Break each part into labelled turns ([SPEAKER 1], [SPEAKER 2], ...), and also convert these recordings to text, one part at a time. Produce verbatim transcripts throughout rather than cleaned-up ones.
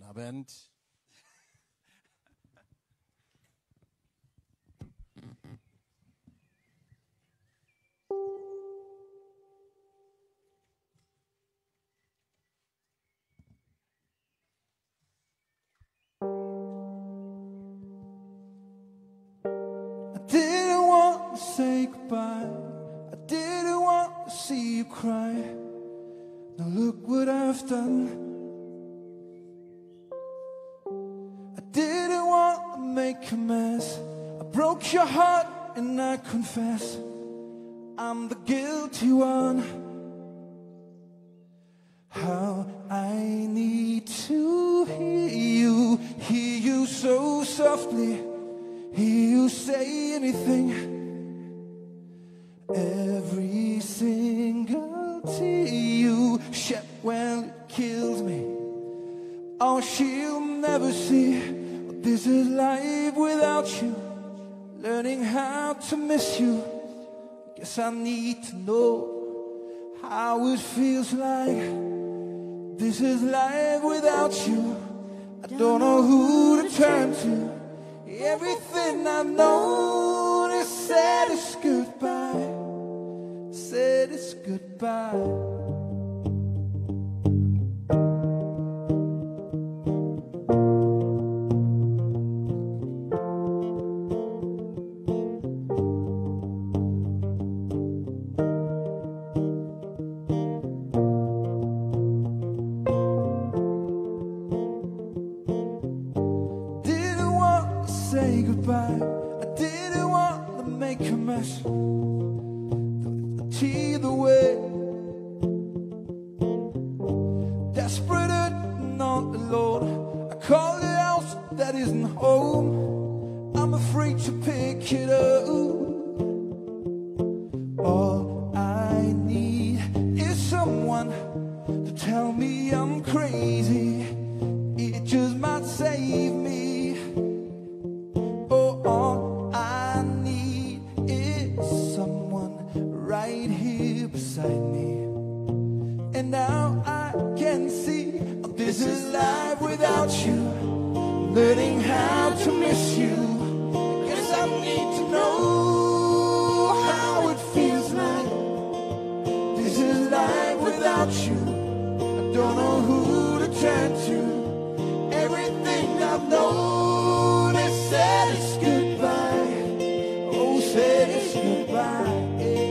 [SPEAKER 1] Abend.
[SPEAKER 2] I didn't want to say goodbye. I didn't want to see you cry. Now look what I've done. I didn't want to make a mess. I broke your heart and I confess I'm the guilty one. How I need to hear you, hear you so softly, hear you say anything. Every single tear you shed, well, it kills me. Oh, she'll never see what this is life without you. Learning how to miss you. Guess I need to know how it feels like. This is life without you. I don't know who to turn to. Everything I've known is said it's goodbye. Said it's goodbye. Say goodbye. I didn't want to make a mess. Don't tear the way. Desperate and not alone. I call the house that isn't home. I'm afraid to pick it up. All I need is someone to tell me I'm crazy. It just might save me. Right here beside me. And now I can see this is life without you. Learning how to miss you. Guess I need to know how it feels like. This is life without you. I don't know who to turn to. Everything I've known is said it's goodbye. Oh, said it's goodbye.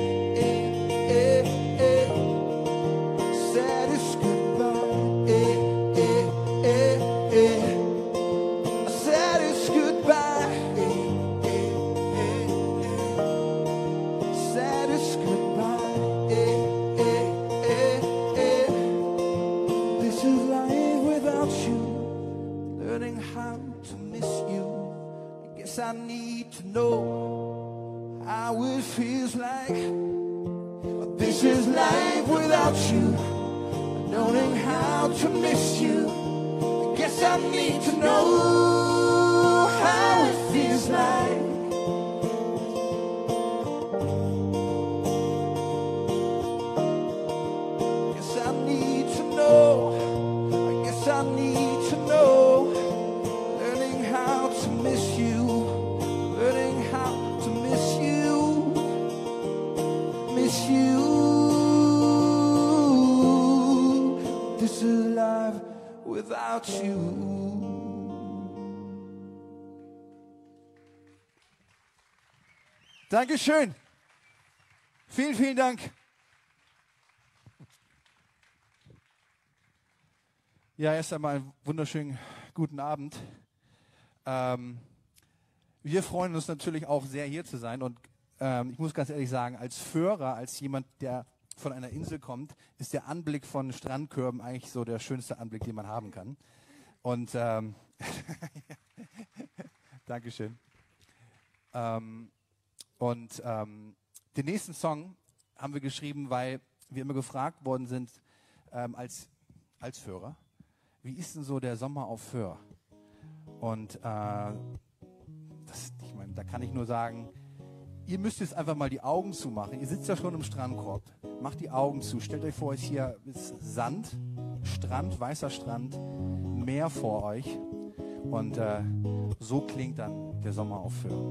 [SPEAKER 2] I need to know how it feels like. This is life without you. Knowing how to miss you. I guess I need to know how it feels like. Guess I need to know. I guess I need to know. Learning how to miss you. Learning how to miss you, miss you. This is life without you.
[SPEAKER 1] Dankeschön. Vielen, vielen Dank. Ja, erst einmal einen wunderschönen guten Abend. Ähm, Wir freuen uns natürlich auch sehr, hier zu sein. Und ähm, ich muss ganz ehrlich sagen, als Föhrer, als jemand, der von einer Insel kommt, ist der Anblick von Strandkörben eigentlich so der schönste Anblick, den man haben kann. Und ähm, Dankeschön. Ähm, und ähm, den nächsten Song haben wir geschrieben, weil wir immer gefragt worden sind, ähm, als, als Föhrer, wie ist denn so der Sommer auf Föhr? Und äh, Das, ich meine, da kann ich nur sagen, ihr müsst jetzt einfach mal die Augen zumachen. Ihr sitzt ja schon im Strandkorb. Macht die Augen zu. Stellt euch vor, es hier ist Sand, Strand, weißer Strand, Meer vor euch. Und äh, so klingt dann der Sommeraufführung.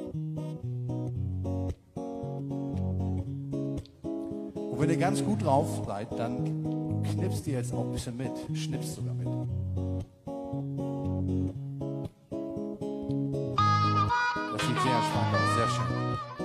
[SPEAKER 1] Und wenn ihr ganz gut drauf seid, dann knipst ihr jetzt auch ein bisschen mit. Schnipst sogar mit. Das sieht sehr spannend aus, sehr schön.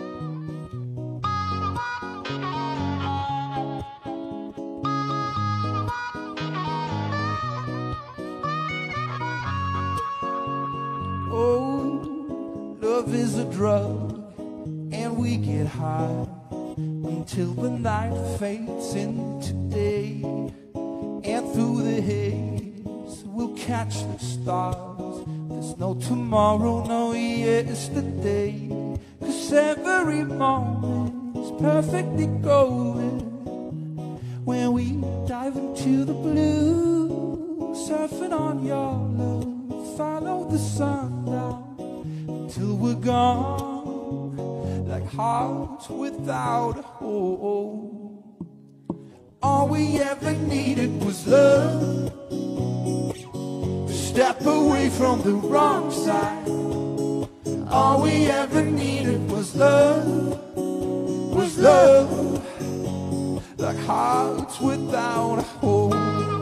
[SPEAKER 2] Love is a drug, and we get high until the night fades into day. And through the haze, we'll catch the stars. There's no tomorrow, no yesterday. 'Cause every moment is perfectly golden when we dive into the blue, surfing on your love. Follow the sun down till we're gone, like hearts without a home. All we ever needed was love, to step away from the wrong side. All we ever needed was love, was love, like hearts without a home.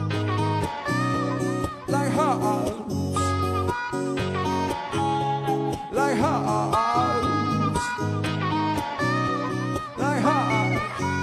[SPEAKER 2] Like hearts, like hearts, like hearts.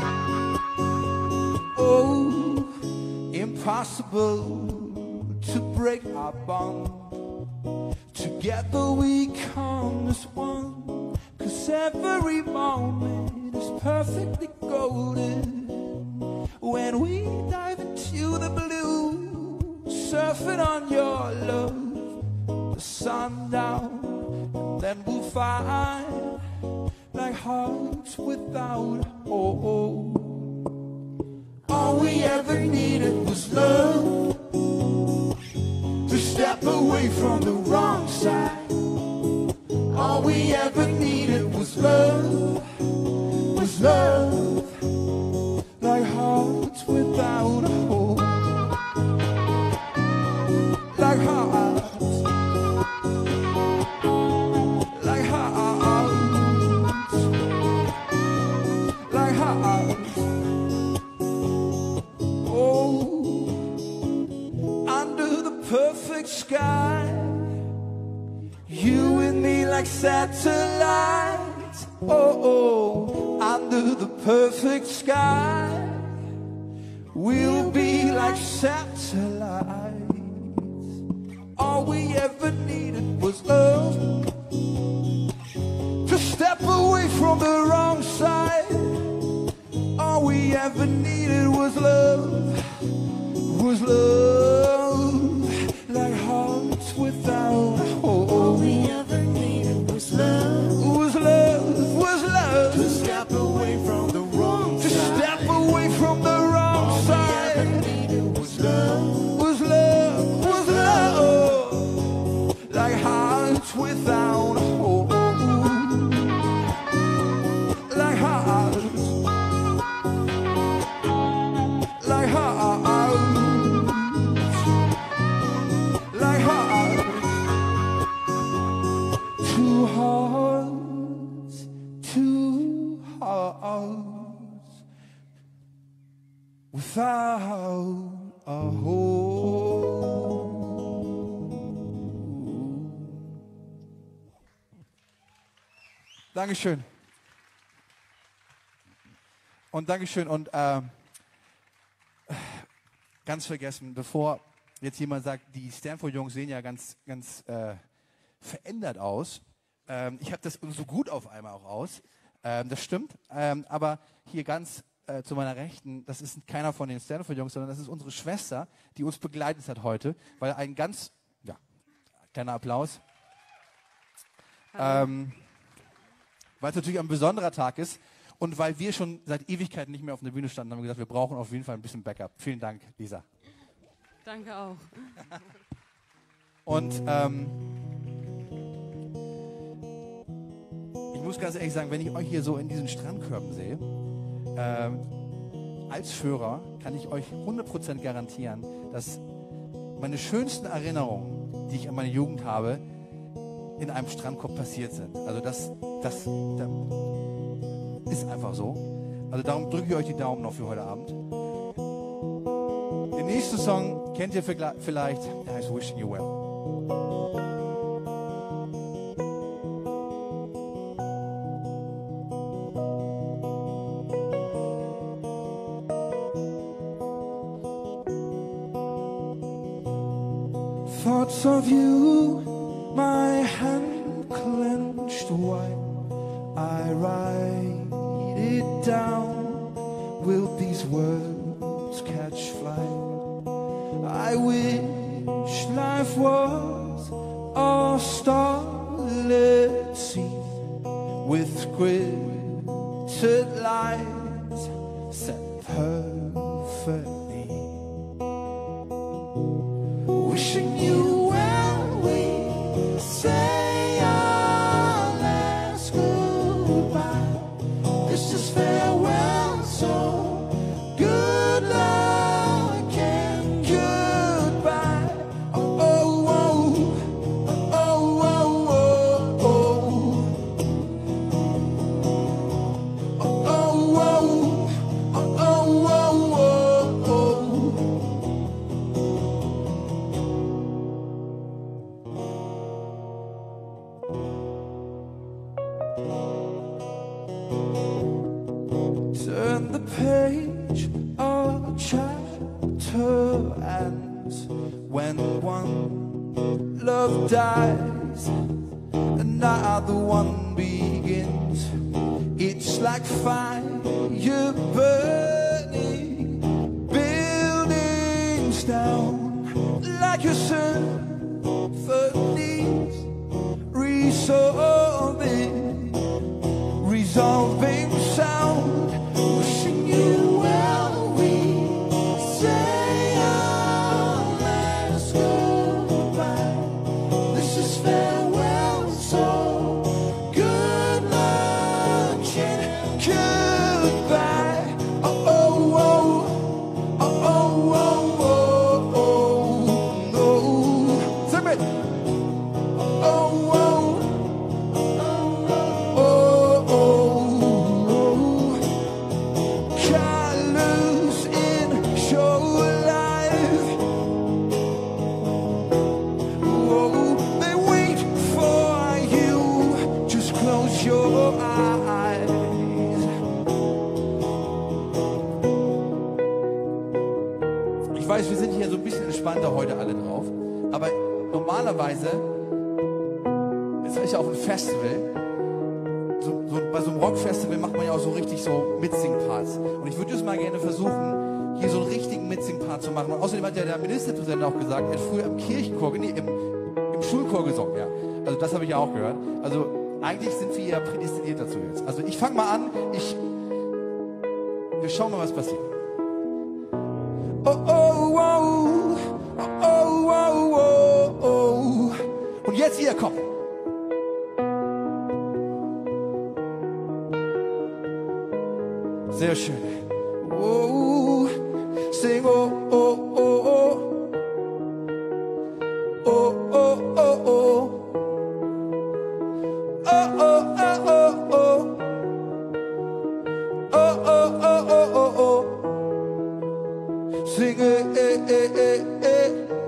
[SPEAKER 2] Oh, impossible to break our bond. Together we come as one. 'Cause every moment is perfectly golden when we dive into the blue, surfing on your love, the sundown. Then we'll find like hearts without hope. All we ever needed was love, to step away from the wrong side. All we ever needed was love, was love, like hearts without hope. Like hearts, like hearts, like hearts. Oh, under the perfect sky, you and me like satellites. Oh, oh, under the perfect sky, we'll be like satellites. All we ever needed was love, to step away from the wrong side. All we ever needed was love, was love, like hearts without hope. All we ever needed was love, was love, was love, to step away from the wrong side. To step away from the wrong All side. All we ever needed was love, was love, was love, like hearts without hope. Like hearts, like hearts, like hearts. Two hearts, two hearts, without a home.
[SPEAKER 1] Dankeschön. Und Dankeschön. Und ähm, ganz vergessen, bevor jetzt jemand sagt, die Stanford-Jungs sehen ja ganz, ganz äh, verändert aus. Ähm, ich habe das so gut auf einmal auch aus. Ähm, das stimmt. Ähm, aber hier ganz äh, zu meiner Rechten, das ist keiner von den Stanford-Jungs, sondern das ist unsere Schwester, die uns begleitet hat heute. Weil ein ganz, ja, kleiner Applaus. Ähm, weil es natürlich ein besonderer Tag ist und weil wir schon seit Ewigkeiten nicht mehr auf der Bühne standen, haben wir gesagt, wir brauchen auf jeden Fall ein bisschen Backup. Vielen Dank, Lisa.
[SPEAKER 3] Danke auch.
[SPEAKER 1] Und ähm, ich muss ganz ehrlich sagen, wenn ich euch hier so in diesen Strandkörben sehe, ähm, als Führer kann ich euch hundert Prozent garantieren, dass meine schönsten Erinnerungen, die ich an meine Jugend habe, in einem Strandkorb passiert sind. Also das, das, das ist einfach so. Also darum drücke ich euch die Daumen noch für heute Abend. Den nächsten Song kennt ihr vielleicht, der heißt Wishing You Well.
[SPEAKER 2] Thoughts of you, my hand clenched white. I write it down. Will these words catch flight? I wish life was a starlit scene with scripted lines set perfectly. Wishing you well, we say our last goodbye. This is farewell, so good luck and goodbye. Oh, oh, oh, oh, oh, oh, oh, oh, oh, oh, oh, oh, oh. Turn the page, a chapter ends when one love dies, another one begins. It's like fire burning buildings down, like a symphony's resolving, resolving sound. Wishing you well, we say our last goodbye. This is farewell, so good luck and goodbye. Oh, oh, oh, oh, oh, oh, oh, oh. Sing it. Oh, oh, oh, oh. Colors in show life. Oh, they wait for you. Just close your eyes.
[SPEAKER 1] Ich weiß, wir sind hier so ein bisschen entspannter heute alle drauf, aber normalerweise, das ist ja auch ein Festival, so, so, bei so einem Rockfestival macht man ja auch so richtig so Mitsing-Parts. Und ich würde jetzt mal gerne versuchen, hier so einen richtigen Mitsing-Part zu machen. Und außerdem hat ja der Ministerpräsident auch gesagt, er hat früher im Kirchenchor, nee, im, im Schulchor gesungen, ja. Also das habe ich ja auch gehört. Also eigentlich sind wir ja prädestiniert dazu jetzt. Also ich fange mal an, ich, wir schauen mal, was passiert.
[SPEAKER 2] Oh, oh, oh, oh, oh, oh, oh, oh.
[SPEAKER 1] Und jetzt ihr, kommt. Sehr schön.
[SPEAKER 2] Oh, sing oh, oh, oh, oh. Oh, oh, oh, oh. Oh, oh, oh, oh, oh. Oh, oh, oh, oh, oh, oh. Sing eh, eh, eh, eh, eh.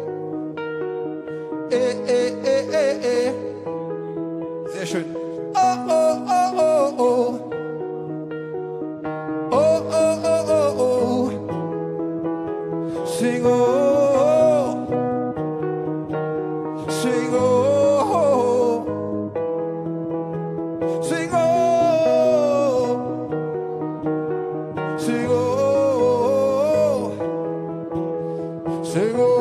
[SPEAKER 2] Eh, eh, eh, eh, eh.
[SPEAKER 1] Sehr schön.
[SPEAKER 2] Oh, oh, oh, oh, oh. Oh, oh, oh, oh, oh. Sing oh, sing oh, sing oh, sing oh, sing oh,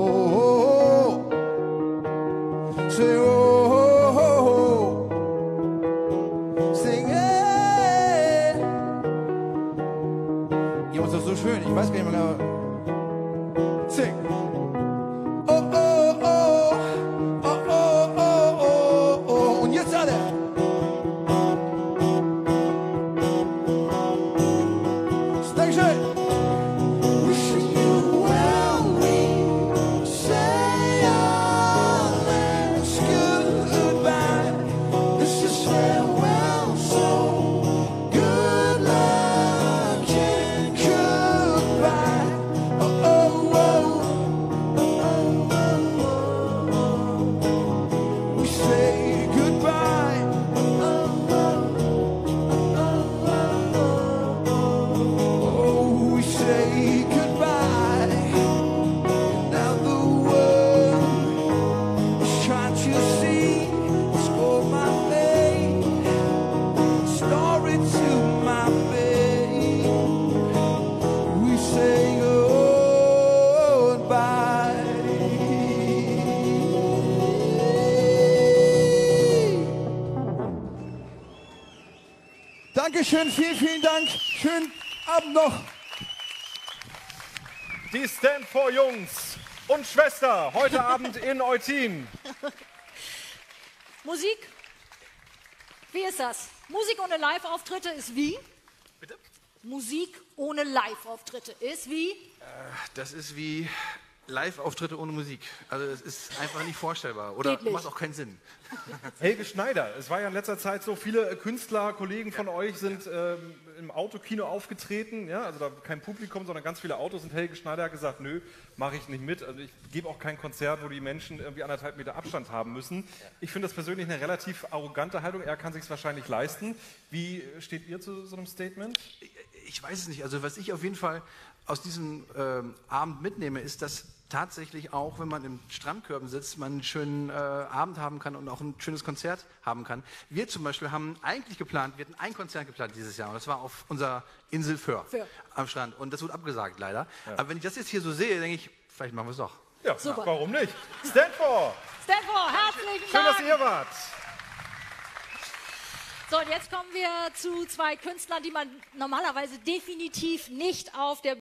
[SPEAKER 2] sing oh, sing it.
[SPEAKER 1] Ihr macht das so schön. Ich weiß gar nicht mehr. Sing.
[SPEAKER 2] Oh, oh, oh, oh, oh, oh, oh, oh. Und jetzt alle. Dankeschön.
[SPEAKER 1] Dankeschön, vielen, vielen Dank. Schönen Abend noch.
[SPEAKER 4] Die Stand for Jungs und Schwester, heute Abend in Eutin.
[SPEAKER 5] Musik? Wie ist das? Musik ohne Live-Auftritte ist wie?
[SPEAKER 6] Bitte?
[SPEAKER 5] Musik ohne Live-Auftritte ist wie?
[SPEAKER 6] Äh, das ist wie Live-Auftritte ohne Musik. Also es ist einfach nicht vorstellbar oder
[SPEAKER 5] Geht nicht.
[SPEAKER 6] macht auch keinen Sinn.
[SPEAKER 4] Helge Schneider, es war ja in letzter Zeit so, viele Künstler, Kollegen von euch sind ähm, im Autokino aufgetreten, ja, also da kein Publikum, sondern ganz viele Autos, und Helge Schneider hat gesagt, nö, mache ich nicht mit, also ich gebe auch kein Konzert, wo die Menschen irgendwie anderthalb Meter Abstand haben müssen. Ich finde das persönlich eine relativ arrogante Haltung, er kann sich es wahrscheinlich leisten. Wie steht ihr zu so einem Statement?
[SPEAKER 6] Ich weiß es nicht, also was ich auf jeden Fall aus diesem ähm, Abend mitnehme, ist, dass tatsächlich auch, wenn man im Strandkörben sitzt, man einen schönen äh, Abend haben kann und auch ein schönes Konzert haben kann. Wir zum Beispiel haben eigentlich geplant, wir hatten ein Konzert geplant dieses Jahr und das war auf unserer Insel Föhr
[SPEAKER 5] Föhr.
[SPEAKER 6] am Strand und das wurde abgesagt leider. Ja. Aber wenn ich das jetzt hier so sehe, denke ich, vielleicht machen wir es doch.
[SPEAKER 4] Ja,
[SPEAKER 5] Super.
[SPEAKER 4] Warum nicht? Stand for!
[SPEAKER 5] Stand for, herzlichen
[SPEAKER 4] Schön, dass
[SPEAKER 5] Dank!
[SPEAKER 4] ihr hier wart.
[SPEAKER 5] So, und jetzt kommen wir zu zwei Künstlern, die man normalerweise definitiv nicht auf der